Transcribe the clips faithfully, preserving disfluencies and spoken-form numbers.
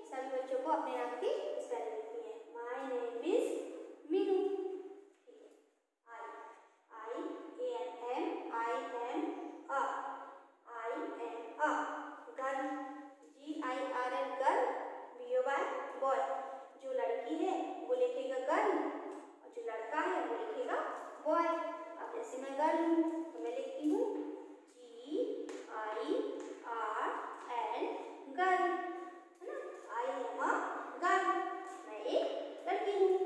सभी बच्चों को अपने नाम की स्पेलिंग लिखनी है। My name is Meenu, I I A N M I am a I am a. Girl G I R L girl, B O Y boy. जो लड़की है वो लिखेगा गर्ल और जो लड़का है वो लिखेगा बॉय। अब जैसे मैं गर्ल हूँ तो मैं लिखती हूँ G I R L girl, है ना, आई एम अ गर्ल, मैं एक लड़की हूँ।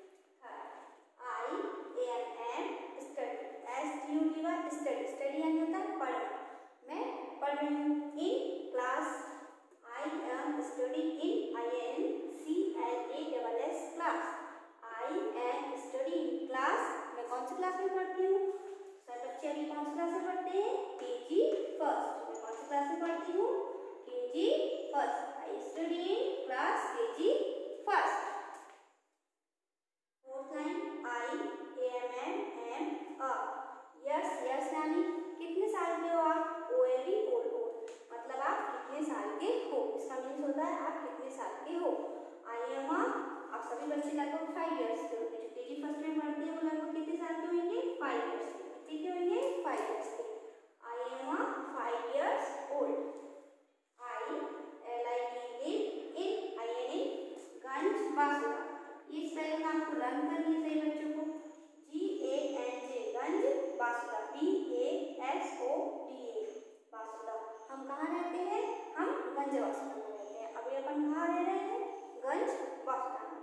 I A N M study, S T U D Y study, study यानी होता है पढ़ना, मैं पढ़ रही हूँ। In class, I am study in, I N C L A double S class, I am study in class. मैं कौन सी क्लास में पढ़ती हूँ? सर बच्चे अभी कौन सी क्लास में पढ़ते हैं? के जी फर्स्ट। मैं कौन सी क्लास में पढ़ती हूँ? K G first. I study in class K G first. Fourth line, I A M M M a, yes yes यानी कितने साल के हो आप? O L E old, old मतलब आप कितने साल के हो, इसका मीन्स होता है आप कितने साल के हो। आई एम अ, आप सभी बच्चे लगभग फाइव ईयर्स के होंगे, जो के जी फर्स्ट में पढ़ते हैं वो लगभग कितने साल के होंगे? फाइव ईयर्स के। कितने के होंगे? फाइव ईयर्स के। I am a five years old. I L I D live in, I N in Ganj Basoda. ये स्पेलिंग आपको लर्न करनी है सही बच्चों को। G A N J Ganj Basoda, B A S O D A Basoda. हम कहाँ रहते हैं? हम गंज बासोदा में रहते हैं। अभी अपन कहाँ रह रहे हैं? गंज बासोदा में।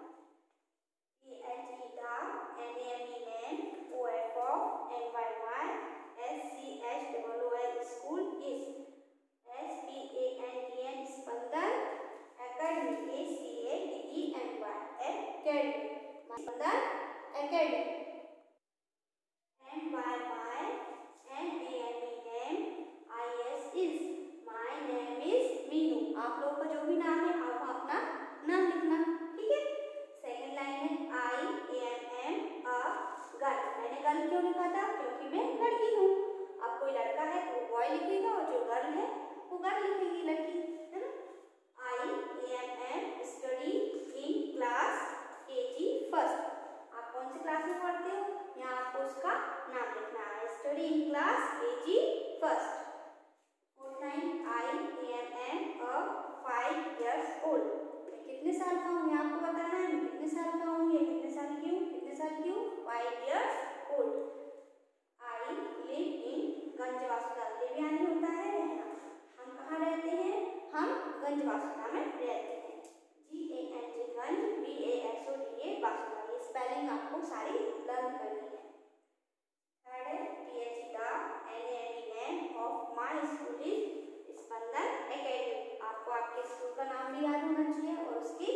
ए H E the, N A M E name, O F of, N Y Y, S C H double O L school is, S P A N D N Spandan academy, A C A D E N Y academy, Spandan academy. N Y Y N A M E name I S is, my name is Meenu. आप लोगों का जो भी नाम है आप अपना नाम लिखना, ठीक है। सेकेंड लाइन है I A M M a girl. मैंने गर्ल क्यों लिखा था? क्योंकि मैं लड़की हूँ। अब कोई लड़का है तो वो बॉय लिखेगा और जो गर्ल है वो गर्ल लिखेगी, लड़की, है ना। I A M M study in class K G first. आप कौन सी क्लास में पढ़ते हो? यहाँ आपको उसका नाम लिखना है। Study in class K G first. Fourth line, I A M M a five years old. मैं कितने साल का हूँ? यहाँ आपको बताना है मैं कितने साल का हूँ, ये कितने साल की हूँ, कितने साल की हूँ? Five years old. I live in Ganj Basoda, live यानी होता है रहना। हम कहाँ रहते हैं? हम गंज बासोदा में रहते हैं। G A N G Ganj, B A S O D A Basoda. ये स्पेलिंग आपको सारी लर्न करनी है। थर्ड है T H the, N A M E name of my school is Spandan academy. आपको आपके स्कूल का नाम भी याद होना चाहिए और उसकी